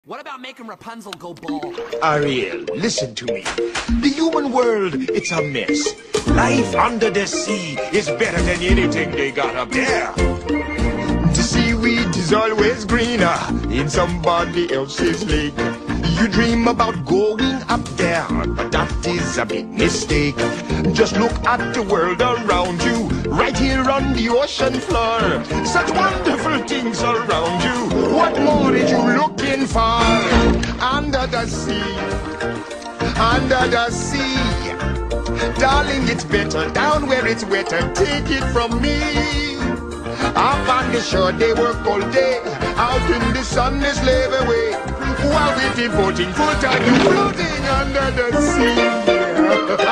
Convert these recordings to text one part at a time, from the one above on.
What about making Rapunzel go bald? Ariel, listen to me. The human world, it's a mess. Life under the sea is better than anything they got up there. The seaweed is always greener in somebody else's lake. You dream about going up there, but that is a big mistake. Just look at the world around you, right here on the ocean floor. Such wonderful things around you. What more are you looking for? Under the sea, under the sea. Darling, it's better down where it's wetter. Take it from me. Up on the shore they work all day, out in the sun they slave away, while we're devoting full time to floating under the sea.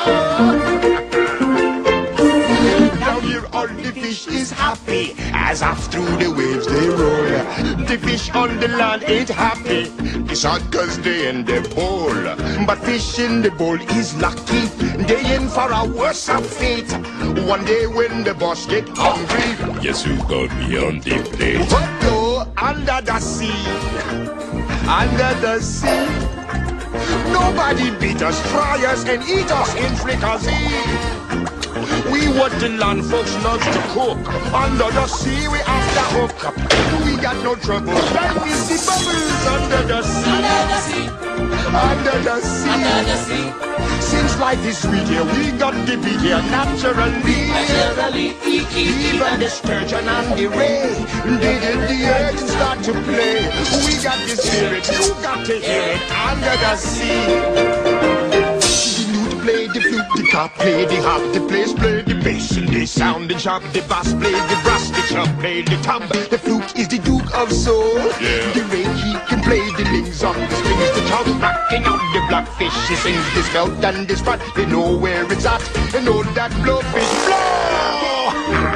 Down here all the fish is happy, as off through the waves they roll. The fish on the land ain't happy, it's hot cause they in the bowl. But fish in the bowl is lucky, they in for a worse of fate. One day when the boss get hungry, yes, you got me on the plate. What though? Under the sea, under the sea. Nobody beat us, fry us, and eat us in fricassee. We what the land folks love to cook. Under the sea we have to hook up. We got no trouble. Life is the bubbles under the sea. Under the sea. Under the sea. Since life is sweet here, we got to be here naturally. Even the sturgeon and the ray, they get the urge and start to play. We got the spirit, you got to hear it under the sea. Play the flute, the cop, play the harp, the bass, play the bass, and the sound, the sharp, the bass, play the brass, the chub, play the tub. The flute is the Duke of Soul. Yeah. The ray, he can play the lings on the strings, the chub, backing out the blackfish. He sings the smelt and the sprat. They know where it's at, they know that blowfish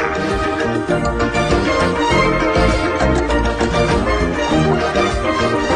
blow.